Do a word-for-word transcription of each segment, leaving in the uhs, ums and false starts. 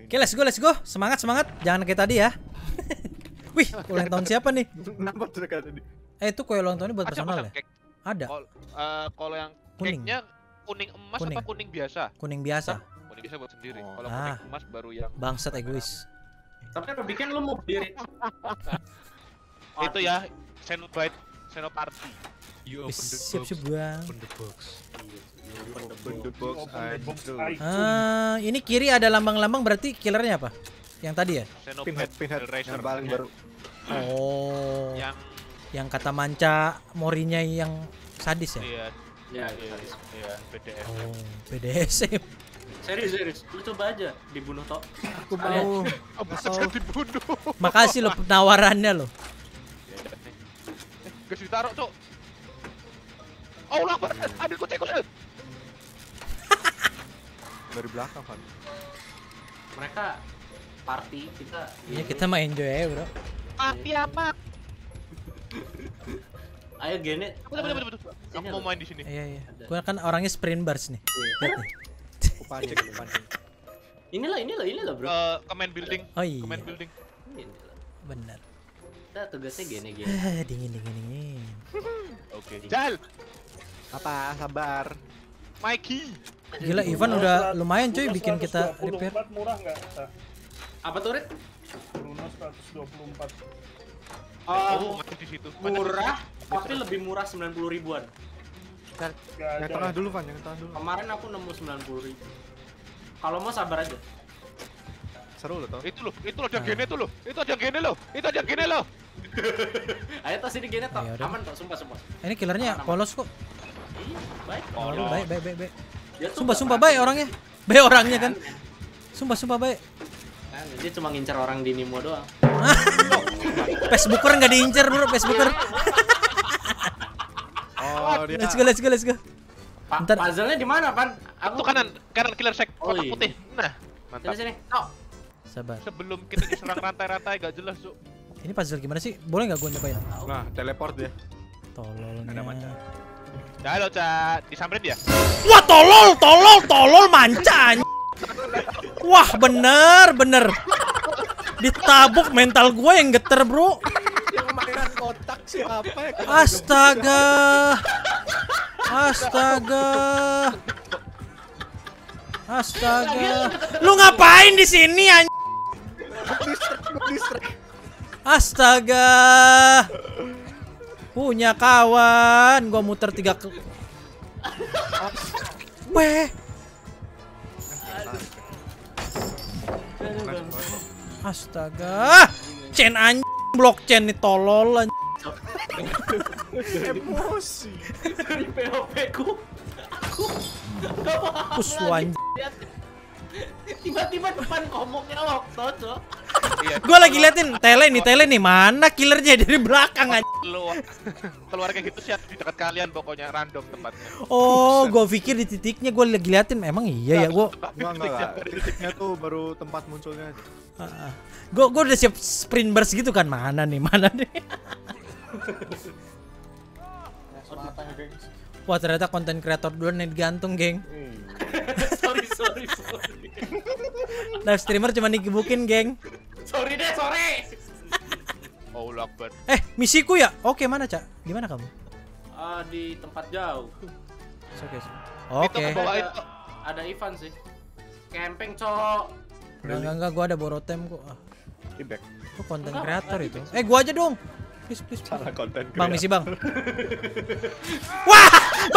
Oke, let's go, let's go. Semangat, semangat. Jangan kayak tadi ya. Wih, ulang tahun siapa nih? Kenapa tuh kayak tadi? Eh, itu kue ulang tahunnya buat Ada personal masa ya? cake? Ada. Kol- eh, Kalau yang Kuning. cake-nya kuning emas Kuning. apa kuning biasa? Kuning biasa. Kuning biasa buat sendiri. Oh. Kalau Ah. kuning emas baru yang Bangsat egois. Tapi apa bikin lu mau berdiri? itu ya Xenobite Xenoparty. You Wis, open the siap box. siap bang. Open the box. Open the box. I do. Ah, ini kiri ada lambang-lambang berarti killernya apa? Yang tadi ya? Pinhead, Xenobite pinhead. Hellraiser. Yang paling baru. Oh. Yang Yang kata manca morinya yang sadis ya? iya Ya, iya iya B D S. Oh, B D S M. serius serius. Lu coba aja dibunuh tok. Aku mau. Oh, bisa dibunuh. Makasih lo penawarannya lo. Gus ditaruh, Cuk. Oh, lah, ada kucing kucing. Dari belakang kan. Mereka party kita. Iya, kita mah enjoy ya, Bro. Mati apa? Ayo Genet. Betul betul betul. Aku mau main di sini. Iya, iya. Gua kan orangnya sprint bars nih. Lihat nih. Pancing, pancing. Inilah inilah inilah bro. Eh, command building. Oh iya. Command building. Inilah. Bener. Kita tugasnya gini gini. Eh, dingin dingin dingin. Oke. Jal, Apa? Sabar. Mikey. Gila, Ivan udah lumayan cuy bikin kita repair. Murah nggak? Nah, Apa tuh Rit? Bruno seratus dua puluh empat. Oh, masih di situ. Banyak Murah, di situ. tapi lebih murah sembilan puluh ribuan. Nggak Yang ada. tengah dulu, Van. Yang tengah dulu. Kemarin aku nemu sembilan puluh ribu. Kalau mau sabar aja. Seru loh, toh. Itu loh, itu loh, ada gene tuh loh. Itu ada gene loh. Itu ada gene loh. Ayo tas ini Genet tok. Ayo, udah. Aman tok, sumpah sumpah. Ini killernya polos kok. Iya, baik. Oh, Polos. baik baik baik baik. Dia tuh Sumpah nggak sumpah party. baik orangnya. Baik orangnya kan. Sumpah sumpah baik. Kan, dia cuma ngincar orang di Nimo doang. Facebooker nggak diincer bro, Facebooker. Oh, dia. Let's go let's go let's go. Pa Bentar. puzzle-nya di mana, Pan? Itu kanan, kanan killer sek Oh, kotak iya. putih. Nah, Sini mantap. sini. Tok. Sabar. Sebelum kita diserang rantai-rantai gak jelas, Cuk. Ini puzzle gimana sih? Boleh nggak gue nyobain? Nah, teleport dia. Tololnya. Ada manca. Halo, Ca. Disamperin dia. Wah tolol tolol tolol manca. anj- Wah bener bener. Ditabuk mental gue yang geter bro. Yang mainan kotak siapa ya? Astaga. Astaga. Astaga. Lu ngapain di sini anj- Astaga. Punya kawan, gua muter tiga ke. Weh. Astaga. Chain anj blockchain nih tolol anj. Emosi. Dari P O V ku. Aku enggak paham. Puswan. Tiba-tiba depan komoknya waktu, Cok. Iya. Gua lagi liatin tele nih, tele nih. Mana killernya dari belakang anj. Keluar. Keluar kayak gitu sih di dekat kalian pokoknya random tempatnya. Oh, gua pikir di titiknya gua lagi liatin. Emang iya ya gua. Enggak, enggak lah. Titiknya tuh baru tempat munculnya aja. Ah, ah. Gua gua udah siap sprint burst gitu kan. Mana nih? Mana nih? Wah, ternyata konten kreator duluan yang digantung, geng. sorry, sorry, sorry. Live streamer cuma digebukin, geng. Sorry deh, sorry. Oh, Akbar. Eh, misiku ya? Oke, mana, Cak? Di mana kamu? Ah, di tempat jauh. Oke. Itu Oke. ke bawah Ada, itu. ada Ivan sih. Camping, Cok. Enggak, enggak, enggak, gua ada borotem kok. Ah, Feedback. itu konten kreator itu. Eh, gua aja dong. Please, please, please. Salah konten. Bang, misi, Bang. Wah!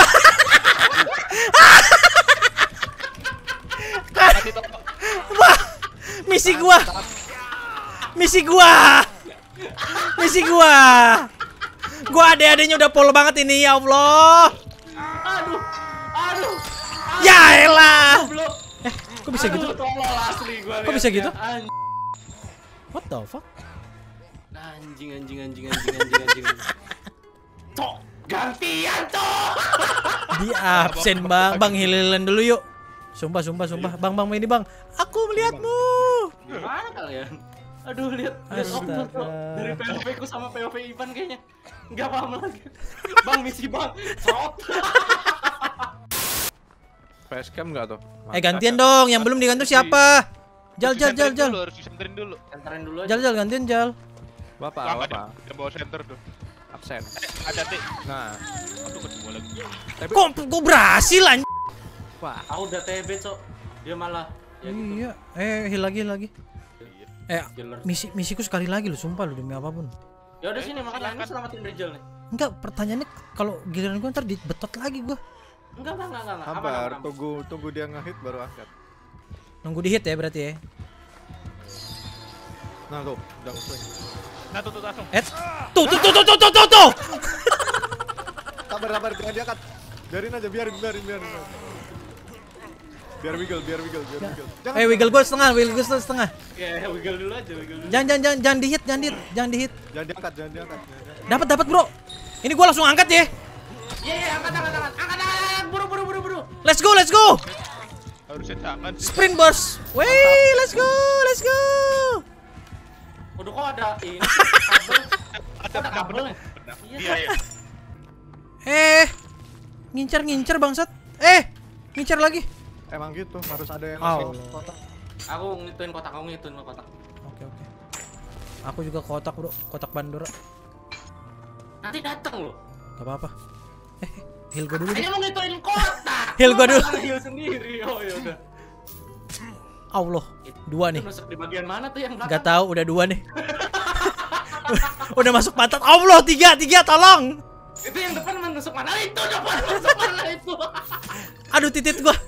Mati tuh. Wah! Misi gua. Misi gua. Misi gua. Gua ade-adenya udah pol banget ini, ya Allah. Aduh. Aduh. Ya elah. Belum. Eh, kok bisa gitu? Aduh, tolol asli gua. Kok bisa gitu? Anjing, What the fuck? anjing, anjing, anjing, anjing, anjing, anjing. Cok, gantian, Cok. Di absen, Bang. Bang, hililan dulu yuk. Sumpah, sumpah, sumpah. Bang, Bang, ini, Bang. Aku melihatmu. Gimana kalian? Aduh, lihat, lihat Astaga. Okto, Cok. Dari P O V ku sama P O V Ivan kayaknya. Enggak paham lagi. Bang, misi Bang. Cok. Facecam enggak tuh? Eh, gantian dong. Yang belum digantung siapa? Jal, jal, jal, jal. Dulu, harus disenterin dulu. Senterin dulu aja. Jal, jal, gantian jal. Bapak, Lama bapak. deh, yang bawa center tuh. Absen. Eh, ada tik. Nah, Aduh, kedua lagi. Kok kok berhasil anj? Pak. Aku udah T B, Cok. Dia malah ya gitu. Iya. Eh, heal lagi, heal lagi. Eh, Killer. misi misiku sekali lagi loh, sumpah loh demi apapun. Ya udah sini Eh, makanya silakan. lu selamatin Rizal nih. Enggak, pertanyaannya kalau giliran gua ntar dibetot lagi gua. Enggak, enggak, enggak, enggak. Aman, Sabar, aman, aman. tunggu tunggu dia ngehit baru angkat. Nunggu di hit ya berarti ya. Nah, tuh, udah swing. Nah, tuh tuh langsung. Eh, tuh tuh tuh tuh tuh tuh tuh tuh. Sabar, sabar, jangan diangkat. Biarin aja, biarin, biarin, biarin. Biar wiggle, biar wiggle, biar wiggle. Jangan. Eh, wiggle gua setengah, wiggle gua setengah. Ya, wiggle dulu aja, wiggle dulu. Jangan jangan jangan jangan di hit, jangan di hit, jangan di hit. Jangan diangkat, jangan diangkat. jangan diangkat. Dapat dapat, Bro. Ini gua langsung angkat ya. Iya, iya, angkat, angkat, angkat. Angkat, angkat, buru, buru, buru, buru. Let's go, let's go. Harusnya jangan sih. Sprint burst. Wey, let's go, let's go. Udah kok ada ini kabel. Ada Ada kabel ya? benar. Iya. Iya, iya. Eh, ngincer-ngincer bangsat. Eh, ngincer lagi. Emang gitu, harus ada yang Oh. masuk kotak. Aku ngituin kotak, aku ngituin kotak. Oke, oke. Aku juga kotak, Bro. Kotak Pandora. Nanti datang loh. Gak apa-apa. Eh, heal gua dulu deh. Hanya mau ngituin kotak. Heal gua Lu dulu. malah heal sendiri. Oh, ya udah. Allah, dua nih. Itu nusuk di bagian mana tuh yang belakang? Gak tahu, udah dua nih. Udah masuk pantat. Allah, tiga, tiga, tolong. Itu yang depan menusuk mana? Itu depan menusuk mana itu? Aduh, titit gua.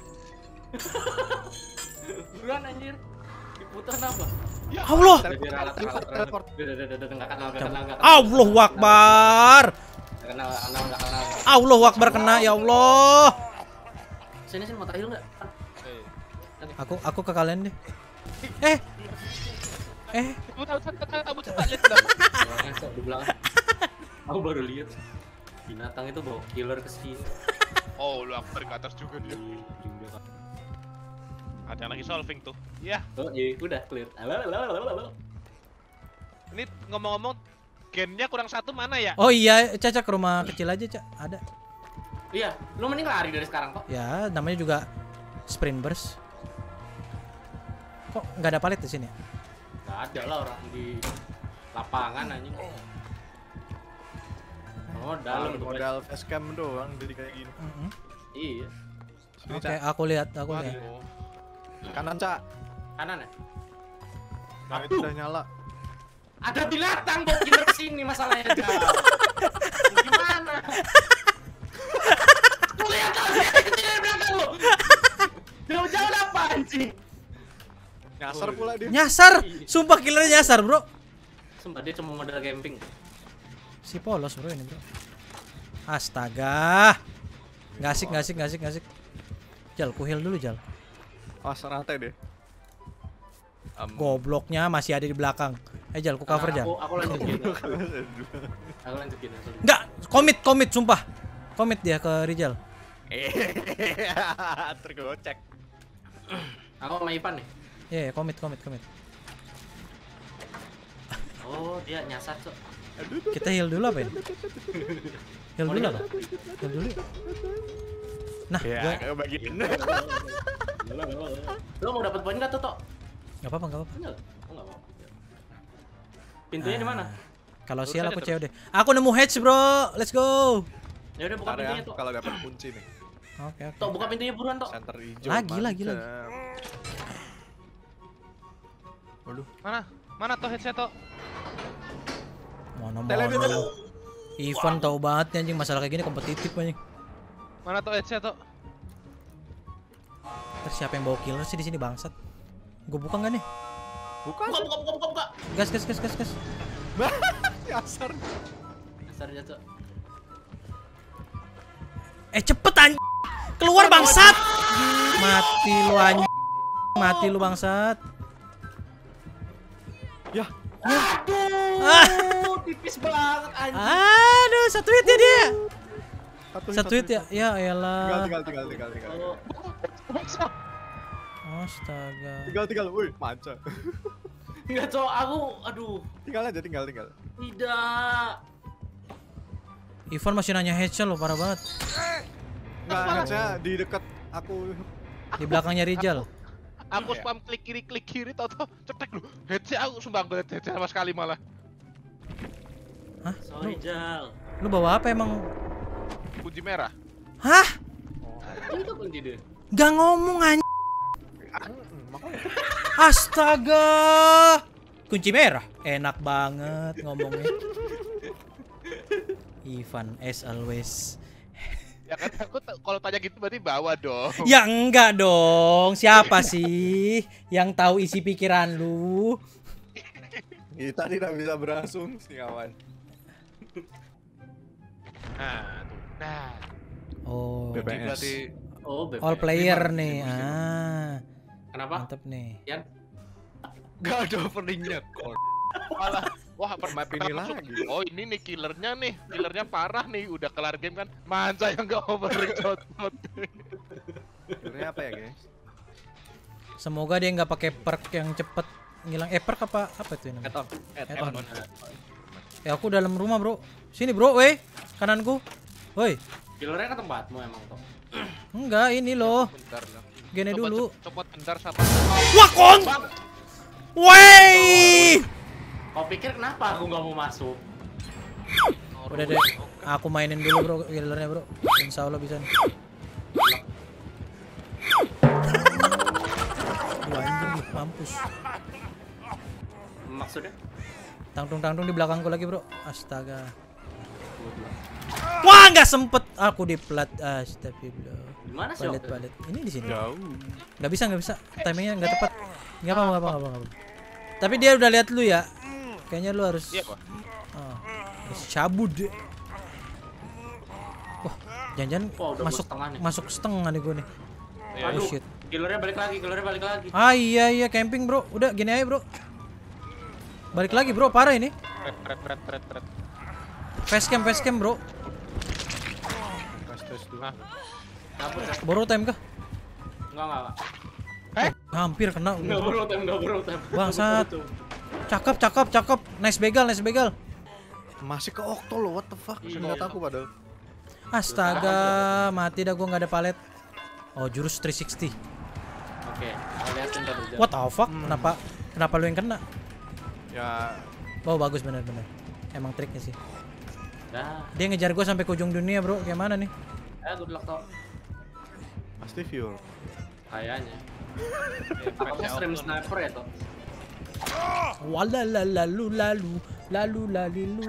Buruan anjir. Diputar apa? Allah. Biar alat alat Teleport, teleport. Udah, udah, udah, udah, nggak kenal, nggak kenal, nggak kenal. Allahu Akbar. Nggak kenal, nggak kenal, nggak kenal. Allahu Akbar kena, ya Allah. Sini sini mau tahil nggak? Aku aku ke kalian deh. Eh. Eh, Kamu tahu kan kamu cepat lihat belakang. Ngesok di belakang. Aku baru lihat binatang itu bawa killer ke sini. Oh, lu akbar ke atas juga dia. Ada yang lagi solving tuh. Iya. Oh iya, udah clear. Halo, halo, halo, halo. Ini ngomong-ngomong gennya kurang satu mana ya? oh iya, Caca ke rumah kecil aja, Cak. Ada. Iya, lu mending lari dari sekarang kok. Ya, namanya juga sprint burst. Kok nggak ada palet di sini? Gak ada lah orang di lapangan anjing. Oh, dalam tuh. Modal facecam doang jadi kayak gini. Mm-hmm. Iya. Sini, Oke, Cak. aku lihat, aku lihat. Waduh. Kanan, Cak. Kanan ya? Nah, itu udah nyala. Ada binatang bawa killer ke sini masalahnya jauh. Gimana? Lu lihat aja ada kecil di belakang lu. Jauh-jauh apa anjing? Nyasar pula dia. Nyasar, sumpah killernya nyasar, Bro. Sumpah dia cuma modal camping. Si polos, Bro, ini, Bro. Astaga. Nggak asik, nggak asik, nggak asik, nggak asik. Jal, ku heal dulu, Jal. Oh, rantai deh. Gobloknya masih ada di belakang. Eh, Jal, ku cover, Jal. Aku, aku lanjutin. Aku lanjutin. Aku lanjutin. Nggak, komit, komit, sumpah. Komit dia ke Rizal. Tergocek. Aku sama Ivan nih. Iya, yeah, komit, komit, komit. Oh, dia nyasar, Cok. Kita heal dulu apa ini? Heal dulu apa? Heal dulu. Nah, Ya, gua kayak bagian. Lo mau dapat poin enggak tuh, Tok? nggak apa-apa, nggak apa-apa. Enggak. Oh, enggak apa-apa. Pintunya di mana? Kalau Terus sial aja aku terus. C O D. Aku nemu hatch, Bro. Let's go. Ya udah buka Ntar ya, pintunya, Tok. kalau dapat kunci nih. Oke, oke. Tok, buka pintunya buruan, Tok. Center hijau. Lagi, lagi, mantap. lagi. Waduh. Mana? Mana tuh headset tuh? Mana Tele, tele. mau. Ivan tahu banget nih, anjing, masalah kayak gini kompetitif anjing. Mana tuh headset tuh? Terus siapa yang bawa killer sih di sini bangsat? Gue buka nggak nih? Bukan. Buka, buka, buka, buka, buka. Gas, gas, gas, gas, gas. Nyasar. Nyasar aja, Cok. Eh, cepet anjing. Keluar bangsat. Mati lu anjing. Mati lu bangsat. Ya. Aduh, Ah. tipis banget anjing. Aduh, satu hit ya dia. Satu, Satu hit ya. Ya Tinggal, elah. tinggal, tinggal, tinggal, tinggal. Oh, Astaga. Tinggal, tinggal. Wih, manca. enggak, Cok. Aku aduh, Tinggal aja, tinggal, tinggal. tidak. Ivan masih nanya headshot lo, parah banget. Enggak, saya di dekat aku. Di belakangnya Rizal. Aku spam klik kiri klik kiri tau-tau cetek lu. Headset aku sumbang banget headset sama sekali malah. Hah? Sorry, Jal. Lu bawa apa emang? Kunci merah. Hah? Itu kunci deh. Gak ngomong anj... Astaga. Kunci merah. Enak banget ngomongnya. Ivan as always. Ya kan aku kalau tanya gitu berarti bawa dong. Ya enggak dong. Siapa sih yang tahu isi pikiran lu? Kita tidak bisa berasumsi kawan. Nah, tuh. Nah. Oh. B P S. Jadi berarti Oh, B P S. All player Lima, nih. lima, lima. Ah. Kenapa? Mantep nih. Yan? gak ada openingnya kok. Malah wah Map ini masuk. lagi. Oh ini nih killernya nih, killernya parah nih, udah kelar game kan. Manca yang gak opening shot-shot. Ini apa ya guys? Semoga dia nggak pakai perk yang cepet ngilang. Eh perk apa apa itu namanya? Add-on. Add-on. Add-on. Ya aku dalam rumah bro. Sini bro, weh kananku. Woi. Killernya ke tempatmu emang toh. Enggak ini loh. Bentar lah. Gini Coba dulu. cep- Copot bentar sama. Wah kon. Wey. Kau pikir kenapa aku nggak mau masuk? Udah deh. Aku mainin dulu bro killernya bro. Insya Allah bisa nih. Dua anjing nih, mampus. Maksudnya? Tangtung-tangtung di belakangku lagi bro. Astaga. Wah nggak sempet aku di plat. Astagfirullah. Gimana sih? Palet waktu itu? palet. Ini di sini. Jauh. Nggak bisa nggak bisa. Timingnya nggak tepat. Nggak apa nggak apa nggak apa. nggak apa. Tapi dia udah lihat lu ya. Kayaknya lu harus. Iya kok. Oh, harus cabut deh. Wah, jangan-jangan Wah, udah masuk setengah nih. masuk setengah nih gue nih. Iya. Oh Aduh, shit. killernya balik lagi, killernya balik lagi. Ah iya iya camping bro. Udah gini aja bro. Balik lagi bro, parah ini. Red red red red red. Facecam facecam bro. Tes tes dulu. Nah, Kabur ya? Borrow time kah? Enggak, enggak, enggak. Hampir kena. Enggak bro, time, enggak bro, time. Bangsat. Cakep cakep cakep. Nice begal nice begal. Masih ke Okto loh, what the fuck? Iya. Senjata aku padahal. Astaga, mati dah gua nggak ada palet. Oh jurus tiga ratus enam puluh. Oke, kita liatin tadi. Jal. What the fuck? Kenapa kenapa lu yang kena? Ya Oh bagus bener-bener. Emang triknya sih. Dah, Dia ngejar gue sampai ke ujung dunia bro. Kayak mana nih? eh good luck toh. pasti viewer. Kayaknya. Aku tuh stream sniper ya toh. Wala la lalu lalu lalu lalilu.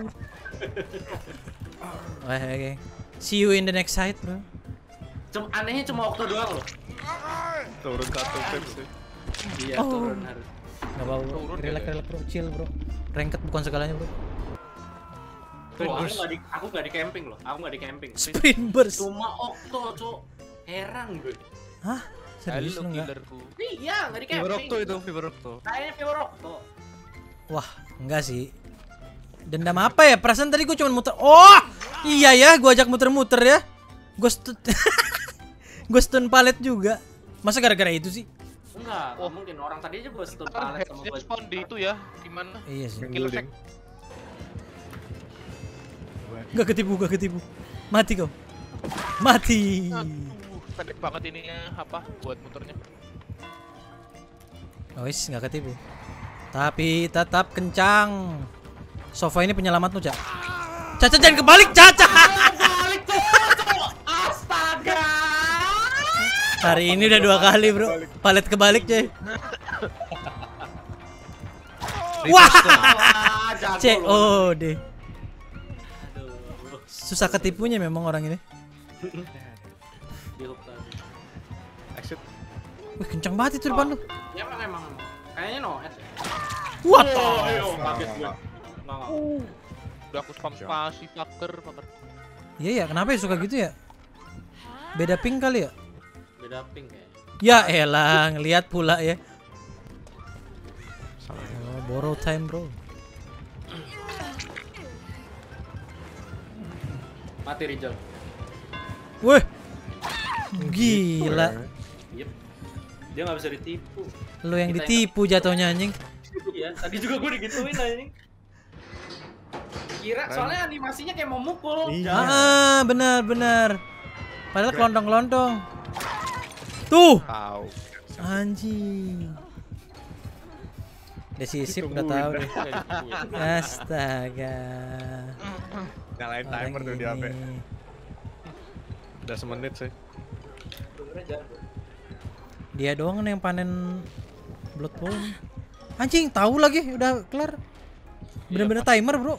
Oke oke. See you in the next side bro. Cuma anehnya cuma waktu doang loh. Turun satu tips sih. Iya, Oh. turun harus. Gak apa bro. Turun ya, Relax deh. relax bro. Chill bro. Ranked bukan segalanya bro. Tuh, aku nggak di, aku nggak di camping loh. Aku nggak di camping. Sprint burst. Cuma Okto, cok. Heran gue. Hah? Serius halo lu nggak? killerku. Iya, nggak di Fiber camping. Okto itu, Fiber Okto. Kayaknya Fiber Okto. Wah enggak sih. Dendam apa ya? Perasaan tadi gue cuma muter. Oh iya ya. Gue ajak muter-muter ya. Gue stun. Gue stun palet juga. Masa gara-gara itu sih? Enggak, Oh. nggak mungkin orang tadi aja gue stun Kan palet sama headset gue. spawn di itu ya, gimana? Iya sih. Kill Building. Gak ketipu, gak ketipu. Mati kau. Mati. Aduh, pendek banget ininya apa buat muternya. Oh, wis nggak ketipu. Tapi tetap kencang. Sofa ini penyelamatmu, Cak. Caca jangan kebalik, Caca. Balik tuh, cok. Astaga. Hari ini udah dua kali, Bro. Palet kebalik, coy. Wah, Ah, jago C loh. O D. Aduh, Susah ketipunya memang orang ini. di hook tadi. Exit. Wih, kencang banget itu depan lu. Ya emang emang. emang. Kayaknya no S. ya. What? Oh, ayo, kaget gue. Nggak, nggak. Udah aku spam spasi fucker fucker. Iya ya, kenapa ya suka gitu ya? Beda ping kali ya? Beda pink kayaknya. Ya elah, ngeliat pula ya. Oh, borrow time, Bro. Mati Rizal. Wih. Gila. Yep. Dia nggak bisa ditipu. Lu yang Kita ditipu jatuhnya anjing. Iya, tadi juga gue digituin anjing. Kira soalnya animasinya kayak mau mukul. Iya. Ah, benar benar. Padahal kelontong-kelontong. Tuh, Tahu. Anjing. Decisif udah tahu deh. Astaga. Nyalain Orang timer tuh di H P. ini. Udah semenit sih. Dia doang yang panen blood point. Anjing, tahu lagi udah kelar. Bener-bener timer, Bro.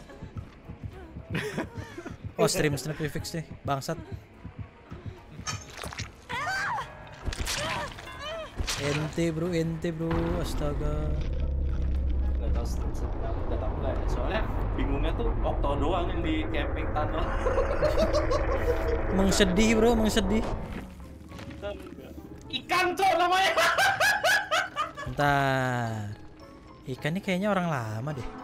Oh, stream snap fix deh, bangsat. Ente, Bro, ente, Bro. Astaga. Gak tau gak tau gak ya. Soalnya bingungnya tuh Okto doang yang di camping tunnel. Emang sedih, Bro, emang sedih. Ikan cok namanya. Bentar. Ikan ini kayaknya orang lama deh.